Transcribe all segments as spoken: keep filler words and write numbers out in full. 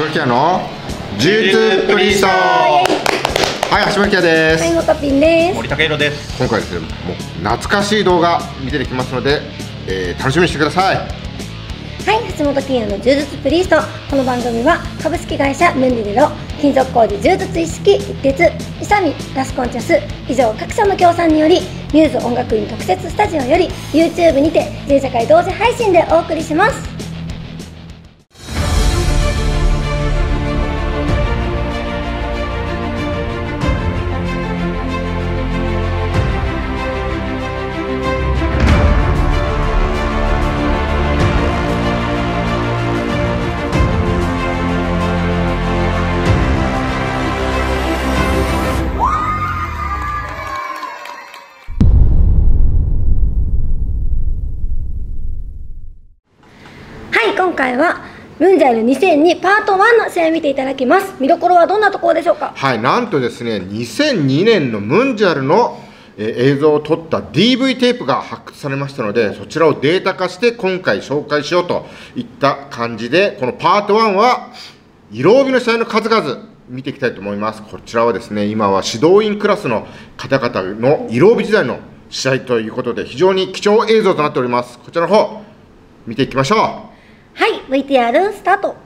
橋本キアの柔術プリスト。はい、橋本キアです。 はい、もとぴんです。 森高弘です。 今回ですね、もう懐かしい動画見てできますので、えー、楽しみにしてください。 はい、橋本キアの柔術プリスト。この番組は株式会社ムンディレロ、金属工事柔術一式一徹、イサミガスコンチャス以上各社の協賛により、ミューズ音楽院特設スタジオより YouTube にて全世界同時配信でお送りします。今回はムンジャイルにせんにパートワンの試合を見ていただきます。見どころはどんなところでしょうか。 はい、なんとですね、にせんにねんのムンジャイルの、えー、映像を撮った ディーブイ テープが発掘されましたので、そちらをデータ化して今回紹介しようといった感じで、このパートワンは色帯の試合の数々見ていきたいと思います。こちらはですね、今は指導員クラスの方々の色帯時代の試合ということで、非常に貴重映像となっております。こちらの方見ていきましょう。 はい、ブイティーアール スタート。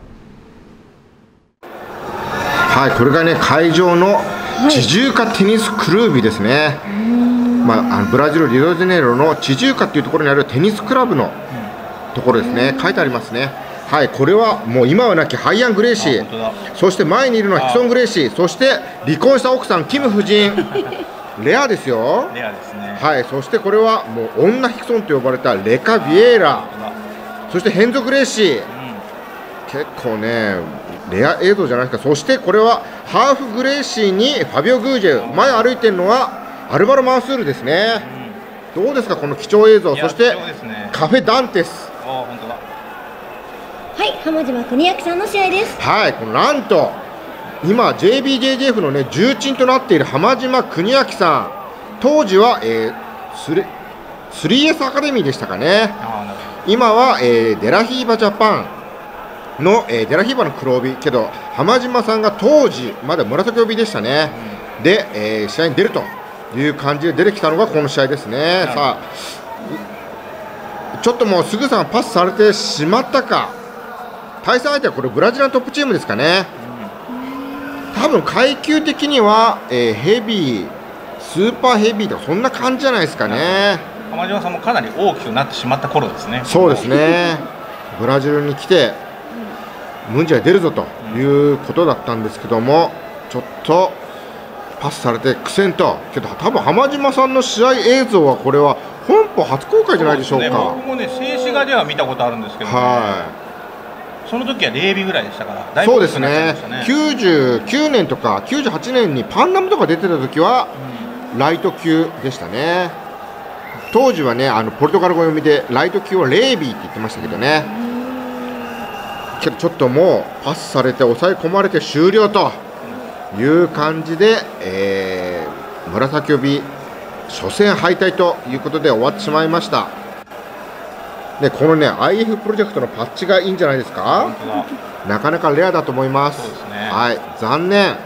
はい、これがね、会場の地中華テニスクルービですね。はい、まあ、あのブラジル・リオデジャネイロの地中華っていうところにあるテニスクラブのところですね。書いてありますね。はい、これはもう今はなきハイアン・グレイシー、そして前にいるのはヒソン・グレイシー、そして離婚した奥さんキム夫人。レアですよ。 レアですね。 はい、そしてこれはもう女ヒクソンと呼ばれたレカ・ビエイラ、そしてヘンゾ・グレイシー、うん、結構ねレア映像じゃないですか。そしてこれはハーフ・グレイシーにファビオ・グージェ、前歩いてるのはアルバロ・マンスールですね。うん、どうですかこの貴重映像。そして、ね、カフェ・ダンテス。 あ、本当だ。 はい、浜島邦明さんの試合です。 はい、このなんと今 ジェイビージェイジェーエフ のね重鎮となっている浜島邦明さん、当時は、えー、スリスリーエス アカデミーでしたかね。今は、えー、デラヒーバジャパンの、えー、デラヒーバの黒帯けど、浜島さんが当時まだ紫帯でしたね。うん、で、えー、試合に出るという感じで出てきたのがこの試合ですね。さあ、ちょっともうすぐさまパスされてしまったか。対戦相手はこれブラジルのトップチームですかね。うん、多分階級的には、えー、ヘビースーパーヘビーとかそんな感じじゃないですかね。 浜島さんもかなり大きくなってしまった頃ですね。 そうですね。ブラジルに来てムンジャイ出るぞということだったんですけども、ちょっとパスされて苦戦と。けど多分浜島さんの試合映像はこれは本邦初公開じゃないでしょうか。 そうですね、僕もね静止画では見たことあるんですけど、ね、はい、その時はゼロ尾ぐらいでしたからだいぶ大きくなっちゃいましたね。 そうですね。きゅうじゅうきゅうねんとかきゅうじゅうはちねんにパンナムとか出てた時は、うん、ライト級でしたね。当時はね、あのポルトガル語読みでライト級はレービーって言ってましたけどね。けどちょっともうパスされて抑え込まれて終了という感じで、えー、紫帯初戦敗退ということで終わってしまいました。でこのね アイエフ プロジェクトのパッチがいいんじゃないですか。なかなかレアだと思います。 そうですね、 はい、残念。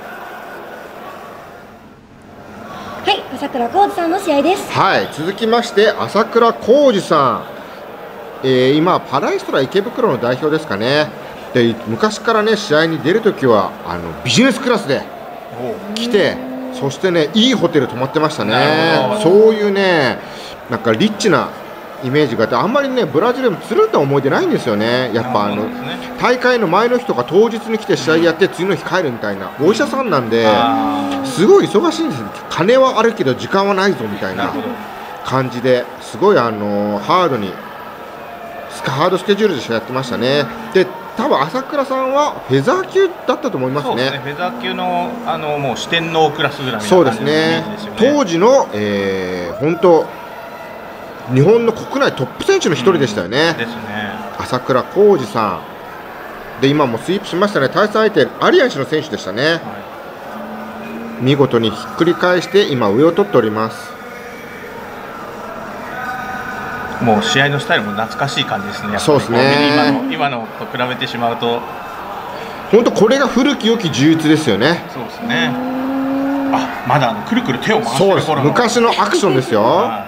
はい、朝倉浩二さんの試合です。 はい、続きまして朝倉浩二さん、えー、今パラエストラ池袋の代表ですかね。で昔からね試合に出るときはあのビジネスクラスで来て、そしてねいいホテル泊まってましたね。そういうねなんかリッチなイメージがあって、あんまりねブラジルでもつるんだ思い出ないんですよね。やっぱあの、ね、大会の前の日とか当日に来て試合やって次の日帰るみたいな、お医者さんなんですごい忙しいんです。金はあるけど時間はないぞみたいな感じですごいあのハードにハードスケジュールで試合やってましたね。で多分朝倉さんはフェザー級だったと思いますね。そうですね、 フェザー級のあのもう四天王クラスぐらいのそうですね。当時の、えー、本当日本の国内トップ選手の一人でしたよね。 うん、ですね。 朝倉浩二さんで今もスイープしましたね。対戦相手アリアン氏の選手でしたね。はい、見事にひっくり返して今上を取っております。 もう試合のスタイルも懐かしい感じですね。 そうですね。 今の今のと比べてしまうと本当これが古き良き柔術ですよね。 そうですね。あ、まだあのくるくる手を回してる頃の昔のアクションですよ。 はい、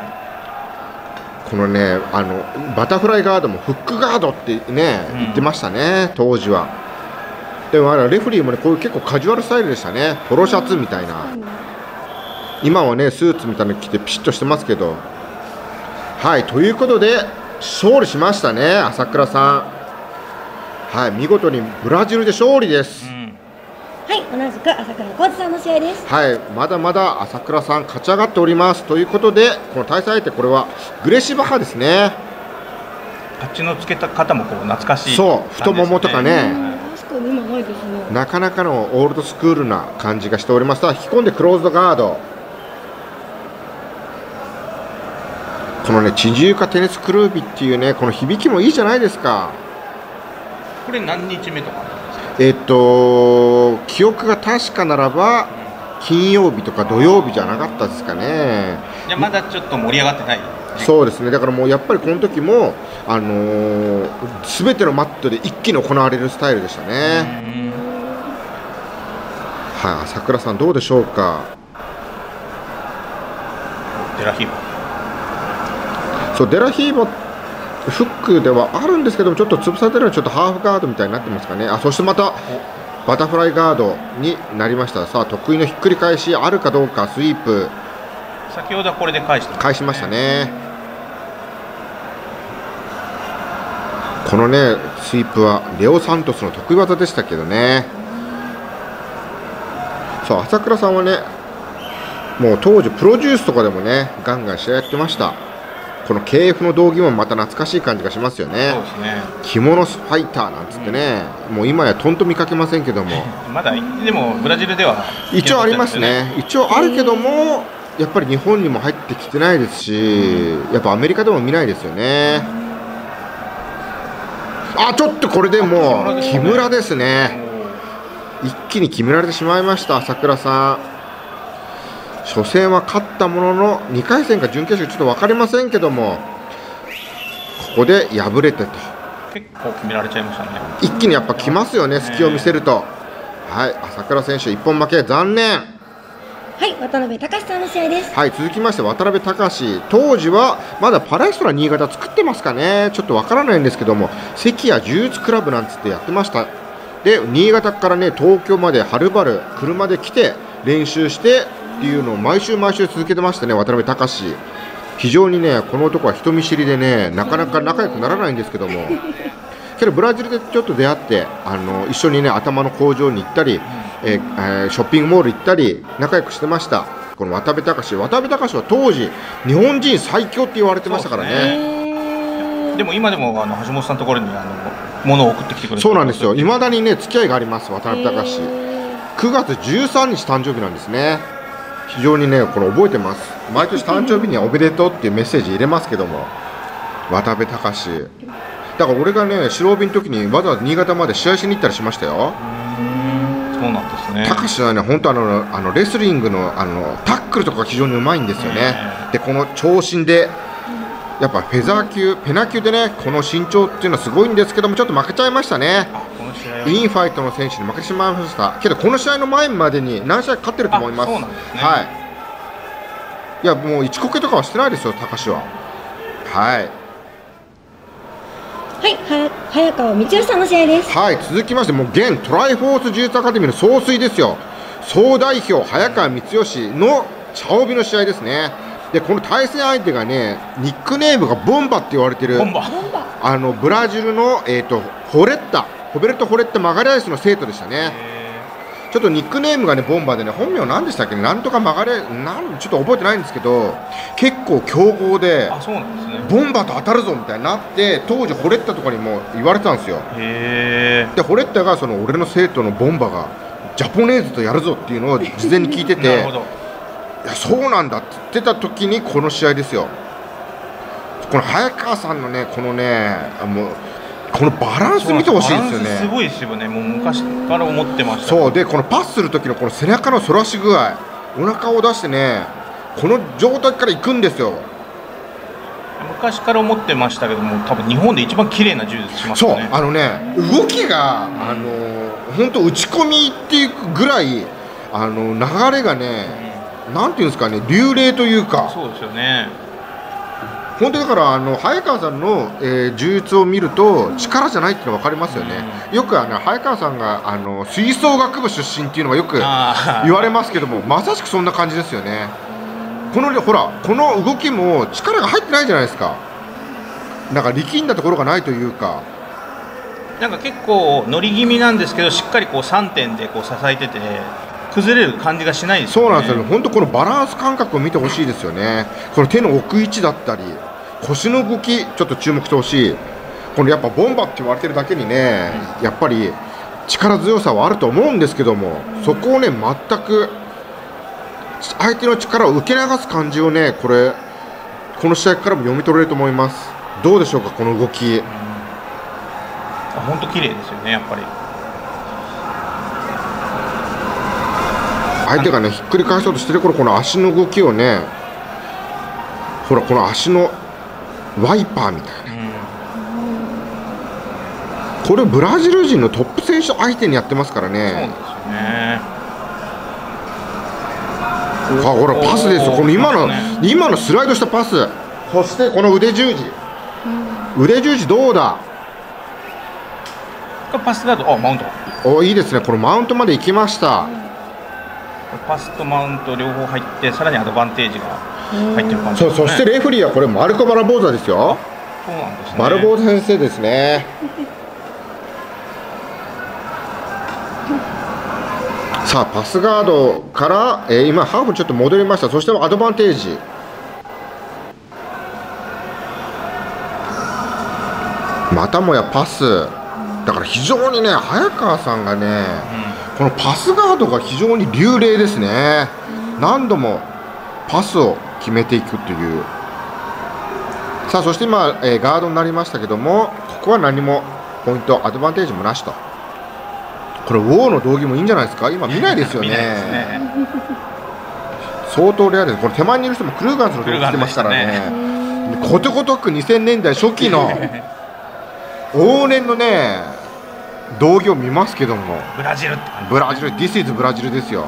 このね、あのバタフライガードもフックガードってね、うん、言ってましたね、当時は。でもあれレフェリーもね、こういう結構カジュアルスタイルでしたね。ポロシャツみたいな。今はねスーツみたいなの着てピシッとしてますけど。はい、ということで勝利しましたね、朝倉さん。はい、見事にブラジルで勝利です。うん、 はい、同じく朝倉浩二さんの試合です。 はい、まだまだ朝倉さん勝ち上がっております。ということでこの対戦相手、これはグレシバハですね。 パッチのつけた方もこう懐かしい、ね、 そう太ももとかね、 確かに今ないですね。 なかなかのオールドスクールな感じがしております。引き込んでクローズドガード。このねチジューカテネスクルービっていうね、この響きもいいじゃないですか。 これ何日目とかなんですか？ えっと記憶が確かならば金曜日とか土曜日じゃなかったですかね。 いや、まだちょっと盛り上がってない。 そうですね。だからもうやっぱりこの時もあのー、全てのマットで一気に行われるスタイルでしたね。はい、朝倉さんどうでしょうか。 デラヒーボ。 そう、デラヒーボフックではあるんですけども、ちょっと潰されてるのはちょっとハーフガードみたいになってますかね。あ、そしてまたバタフライガードになりました。さあ得意のひっくり返しあるかどうか。スイープ、 先ほどはこれで返して、ね、 返しましたね。このねスイープはレオ・サントスの得意技でしたけどね。そう、朝倉さんはねもう当時プロデュースとかでもねガンガン試合やってました。この ケーエフ の道着もまた懐かしい感じがしますよね。 そうですね。 着物ファイターなんつってね、うん、もう今やとんと見かけませんけどもまだでもブラジルでは一応ありますね。一応あるけどもやっぱり日本にも入ってきてないですし、やっぱアメリカでも見ないですよね。あ、ちょっとこれでもう木村ですね。一気に決められてしまいました朝倉さん。初戦は勝ったもののにかい戦か準決勝ちょっと分かりませんけども、ここで敗れてと結構決められちゃいましたね。 一気にやっぱ来ますよね、隙を見せると。はい、朝倉選手一本負け、残念。 はい、渡辺隆さんの試合です。 はい、続きまして渡辺隆、当時はまだパラエストラ新潟作ってますかね、ちょっとわからないんですけども、関谷柔術クラブなんつってやってました。で新潟からね東京まではるばる車で来て練習してっていうのを毎週毎週続けてましたね、渡辺隆。非常にねこの男は人見知りでねなかなか仲良くならないんですけどもけどブラジルでちょっと出会ってあの一緒にね頭の工場に行ったり、えー、ショッピングモール行ったり仲良くしてました。この渡辺隆渡辺隆は当時日本人最強って言われてましたからね。 でも今でもあの橋本さんのところにあの物を送ってきてくれる。 そうなんですよ。いまだにね付き合いがあります。渡辺隆くがつじゅうさんにち誕生日なんですね。非常にねこれ覚えてます。毎年誕生日にはおめでとうっていうメッセージ入れますけども、渡辺隆だから俺がね白帯の時にわざわざ新潟まで試合しに行ったりしましたよ。 そうなんですね。 隆はね本当あのあのレスリングのあのタックルとかが非常にうまいんですよね。でこの長身でやっぱフェザー級ペナ級でねこの身長っていうのはすごいんですけども、ちょっと負けちゃいましたね。インファイトの選手に負けてしまいましたけど、この試合の前までに何試合勝ってると思います。 そうなんですね。 はい。いやもう一こけとかはしてないですよ隆は。はいはい、は早川道義さんの試合です。 はい、続きましてもう現トライフォース柔術アカデミーの総帥ですよ。総代表早川道義の茶帯の試合ですね。でこの対戦相手がねニックネームがボンバって言われてるボンバあのブラジルの、えー、とフォレッタホベルト・フォレッタ・マガレアスの生徒でしたね。ちょっとニックネームがねボンバでね、本名何でしたっけね、なんとかマガレなんちょっと覚えてないんですけど、結構強豪であそうなんですね。 ボンバと当たるぞみたいになって当時ホレッタとかにも言われてたんですよ。 へでホレッタがその俺の生徒のボンバがジャポネーズとやるぞっていうのを事前に聞いててなるほど。 いやそうなんだって言ってた時にこの試合ですよ。この早川さんのねこのねもうこのバランス見てほしいですよね。 すごいですよね。もう昔から思ってました。 そうでこのパスする時のこの背中の反らし具合、お腹を出してねこの状態から行くんですよ。 昔から思ってましたけども、多分日本で一番綺麗な柔術しますよね。 そう、あのね、動きがあの本当打ち込みっていうぐらいあの流れがね、うん、なんていうんですかね、流麗というか。 そうですよね。 本当だからあの早川さんの、えー、柔術を見ると力じゃないっていうの分かりますよね。うん、よくあの早川さんがあの吹奏楽部出身っていうのがよく言われますけども、まさしくそんな感じですよね。このほらこの動きも力が入ってないじゃないですか。なんか力んだところがないというか、 なんか結構乗り気味なんですけど、しっかりこうさんてんでこう支えてて崩れる感じがしないですよね。 そうなんですよね。本当このバランス感覚を見てほしいですよね。この手の置く位置だったり腰の動き、ちょっと注目してほしい。このやっぱボンバって言われてるだけにね、やっぱり力強さはあると思うんですけども、そこをね全く相手の力を受け流す感じをね、これこの試合からも読み取れると思います。どうでしょうか、この動き。 本当綺麗ですよね、やっぱり。 相手がねひっくり返そうとしてる頃、この足の動きをね、ほらこの足のワイパーみたいな、うん、これブラジル人のトップ選手相手にやってますからね。 そうですよね。 あ、ほらパスですよ。この今の、ね、今のスライドしたパス、そしてこの腕十字、うん、腕十字どうだ。 パスだと、あ、マウント。 お、いいですね。このマウントまで行きました。 パスとマウント両方入って、さらにアドバンテージが入ってる感じですね。 そう、そしてレフェリーはこれマルコ・バラボーザですよ。 そうなんですね。 バラボーザ先生ですね。さあパスガードから、えー、今ハーフにちょっと戻りました。そしてアドバンテージ。またもやパスだから非常にね、早川さんがね、うん、このパスガードが非常に流麗ですね。何度もパスを決めていくという。さあそして今、えー、ガードになりましたけども、ここは何もポイントアドバンテージもなしと。これウォーの道着もいいんじゃないですか。今見ないですよね。ね相当レアです。これ手前にいる人もクルーガンズの道着着てますからね。ことごとくにせんねんだい初期の往年のね道着を見ますけども、 ブラジルって感じ、 ブラジル、This is ブラジルですよ。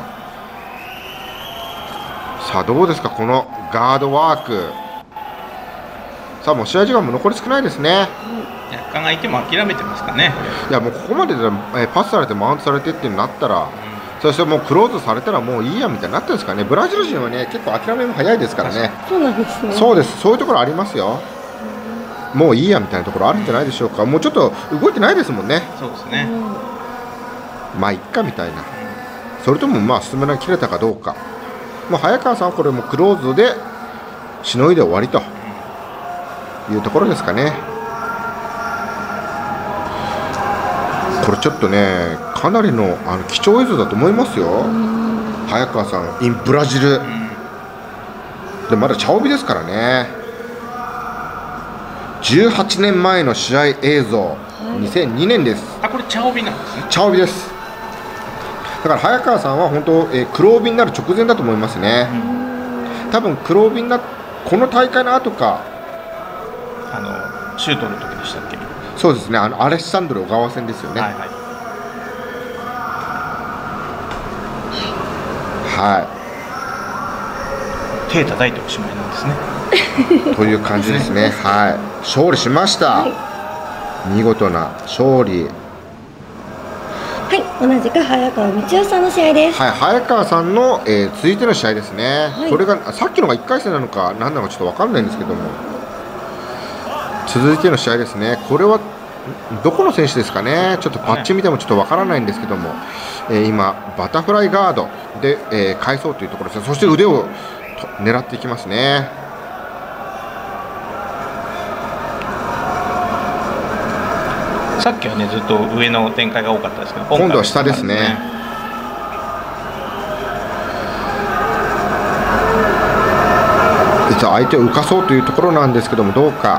さあどうですか、このガードワーク。さあもう試合時間も残り少ないですね。 若干相手も諦めてますかね。 いやもうここまでで、えパスされてマウントされてってなったら、うん、そしてもうクローズされたらもういいやみたいになってるんですかね。ブラジル人はね結構諦めも早いですからね。 そうなんですね。 そうです、そういうところありますよ。もういいやみたいなところあるんじゃないでしょうか。もうちょっと動いてないですもんね。 そうですね。 まあいっかみたいな。それともまあスタミナ切れたかどうか。もう早川さんはこれもクローズでしのいで終わりというところですかね。これちょっとねかなりのあの貴重映像だと思いますよ。早川さん in ブラジルでまだ茶帯ですからね。じゅうはちねんまえの試合映像、にせんにねんです。 あ、これ茶帯なんですね。 茶帯です。だから早川さんは本当、えー、黒帯になる直前だと思いますね。多分黒帯になこの大会の後か、 あのシュートの時でしたっけ。 そうですね、あのアレッサンドロ小川戦ですよね。はい、はいはい、 手叩いておしまいなんですね。 という感じですね。はい、勝利しました。はい、見事な勝利。 はい、同じく早川道夫さんの試合です。 はい、早川さんの、えー、続いての試合ですね。はい、これがさっきのがいっかい戦なのか何なのかちょっと分かんないんですけども、続いての試合ですね。これはどこの選手ですかね。ちょっとパッチ見てもちょっと分からないんですけども、えー、今バタフライガードで、えー、返そうというところです。そして腕を狙っていきますね。 さっきはねずっと上の展開が多かったですけど、 今度は下ですね。実は相手を浮かそうというところなんですけども、どうか。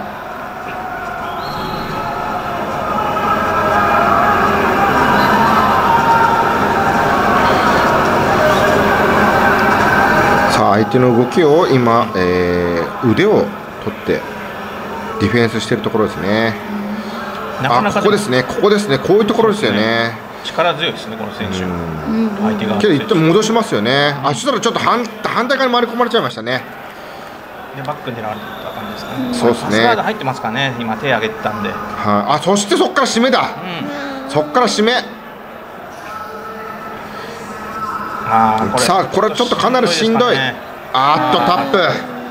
さあ相手の動きを今、えー、腕を取ってディフェンスしてるところですね。 なかなかあ、ここですね、ここですね、こういうところですよね。 力強いですね、この選手。 相手がけど一旦戻しますよね。あ、そしたらちょっと反反対側に回り込まれちゃいましたね。 でバックに狙われた感じですかね。 そうですね。 パスガード入ってますかね。今手上げてたんで。はい。 あ、そしてそこから締めだ。うん、そこから締め。ああ、さあこれちょっとかなりしんどい。あっとタップ。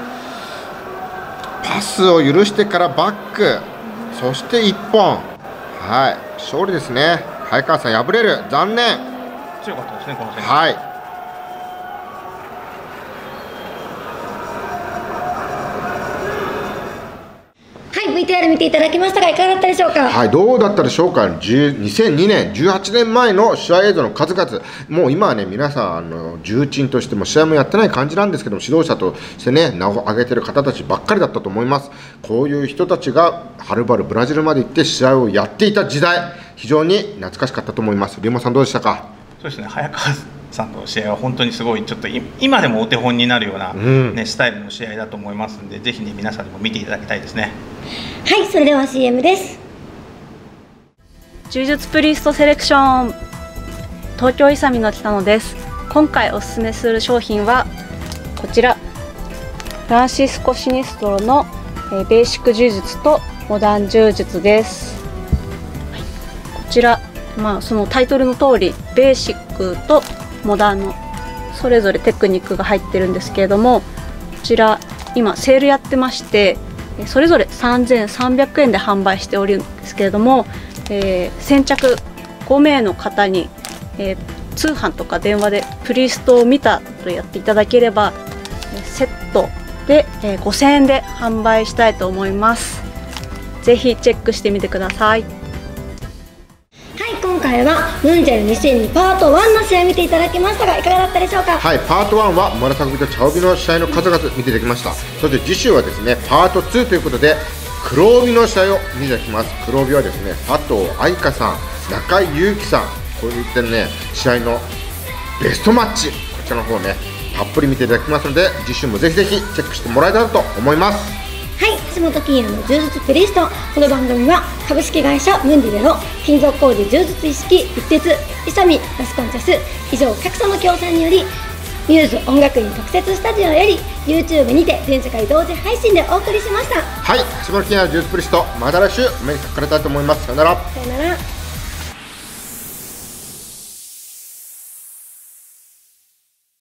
パスを許してからバック。そしていっぽん。はい、勝利ですね。早川さん敗れる。残念。 強かったですね、この選手。 はい。 はい、ブイティーアール 見ていただきましたがいかがだったでしょうか。 はい、どうだったでしょうか。にせんにねん、じゅうはちねんまえの試合映像の数々、もう今はね、皆さんあの重鎮としても試合もやってない感じなんですけども、指導者としてね、名を挙げてる方たちばっかりだったと思います。こういう人たちがはるばるブラジルまで行って試合をやっていた時代、非常に懐かしかったと思います。龍馬さんどうでしたか。 そうですね、早川さんの試合は本当にすごい、ちょっと今でもお手本になるような、ね、うん、スタイルの試合だと思いますので、ぜひね皆さんにも見ていただきたいですね。 はい、それでは シーエム です。 柔術プリストセレクション、東京イサミの北野です。今回おすすめする商品はこちら、フランシスコ・シニストロのベーシック柔術とモダン柔術です。はい、こちら、まあ、そのタイトルの通りベーシックとモダンのそれぞれテクニックが入ってるんですけれども、こちら今セールやってまして、それぞれさんぜんさんびゃくえんで販売しておるんですけれども、えー、先着ごめいの方に、えー、通販とか電話でプリストを見たとやっていただければセットで、えー、ごせんえんで販売したいと思います。ぜひチェックしてみてください。 今回はムンジェルにせんにパートワンの試合を見ていただきましたがいかがだったでしょうか。 はい、パートワンは紫帯と茶帯の試合の数々見ていただきました。そして次週はですねパートツーということで黒帯の試合を見ていただきます。黒帯はですね佐藤愛香さん、中井裕樹さん、こういったね試合のベストマッチ、こちらの方ねたっぷり見ていただきますので、次週もぜひぜひチェックしてもらえたらと思います。 はい、橋本金也の柔術プリスト。この番組は株式会社ムンディでの金属工事柔術一式一徹イサミラスコンチャス以上各社の協賛によりミューズ音楽院特設スタジオより YouTube にて全世界同時配信でお送りしました。 はい、橋本金也の柔術プリスト、また来週お目にかかれたいと思います。さよなら。 さよなら。